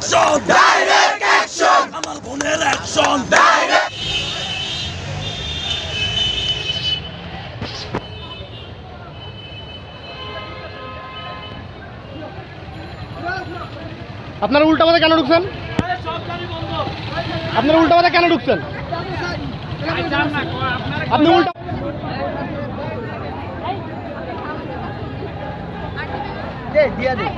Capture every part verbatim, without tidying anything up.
Action direct action আমার বোনের action direct. আপনারা উল্টা পথে কেন ঢুকছেন? আপনারা উল্টা পথে কেন ঢুকছেন? আপনি উল্টা দিয়া দে।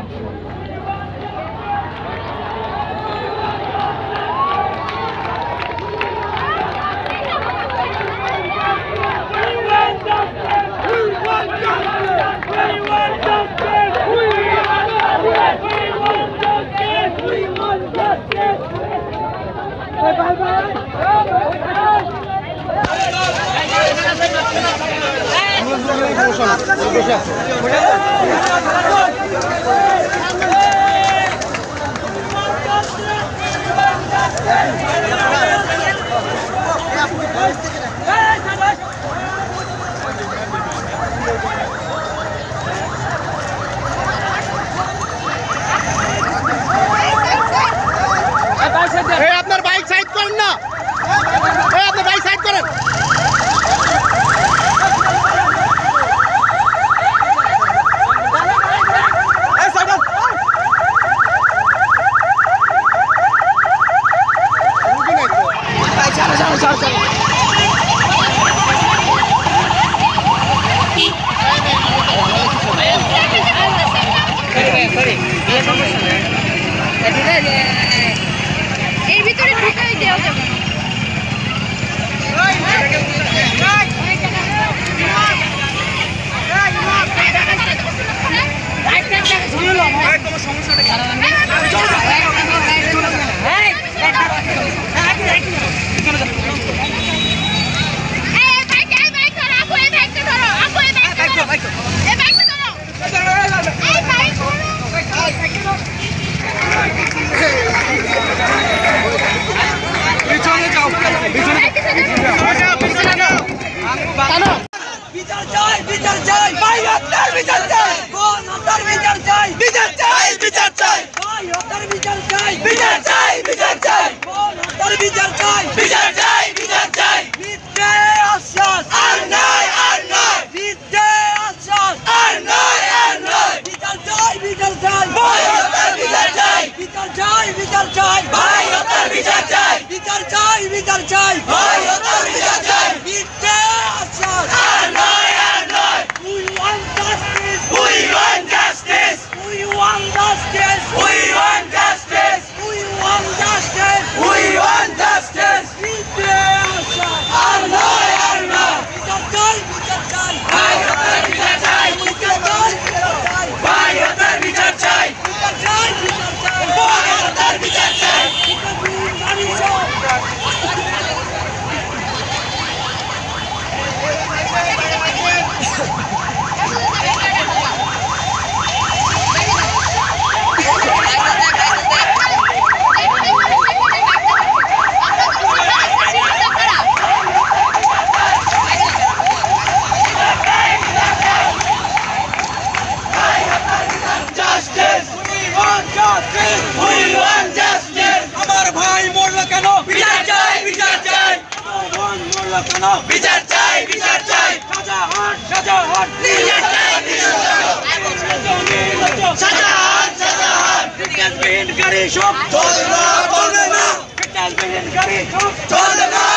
আপনার বাইক সাইড করেন না, আপনার বাইক সাইড করেন। এর ভিতরে ঢুকাই দেওয়া যাবে। বিচার চাই, বিচার চাই, ভাই হত্যার বিচার চাই, বোন হত্যার বিচার চাই, বিচার চাই, বিচার চাই, ভাই হত্যার বিচার চাই, বিচার চাই, বিচার চাই, বোন হত্যার বিচার চাই, বিচার চাই, বিচার চাই, মিথ্যে আশ্বাস আর নয়, আর নয়, মিথ্যে আশ্বাস আর নয়, আর নয়, বিচার চাই, বিচার চাই, ভাই হত্যার বিচার চাই, বিচার চাই, বিচার চাই, ভাই হত্যার বিচার চাই, বিচার চাই, বিচার চাই, ভাই হত্যার বিচার চাই, মিথ্যে আশ্বাস আর নয়, আর নয়, we want justice, we want justice, we want justice, we want justice, we want justice, we want justice, মিথ্যে আশ্বাস আর নয়, আর নয়, বিচার চাই, বিচার চাই, ভাই হত্যার বিচার চাই, বিচার চাই, বিচার চাই, ভাই হত্যার বিচার চাই, বিচার চাই, বিচার চাই, ভাই হত্যার বিচার চাই, বিচার দিন মানুষ আমার ভাই মরলো কেন? বিচার চাই, বিচার চাই, আমার বোন মরলো কেন? বিচার চাই, বিচার চাই, সাজা হট, সাজা হট, বিচার চাই, বিচার চাই, সাজা হট, সাজা হট, ফিটনেসবিহীন গাড়ি সব চলবে না, চলবে না, ফিটনেসবিহীন গাড়ি সব চলবে না,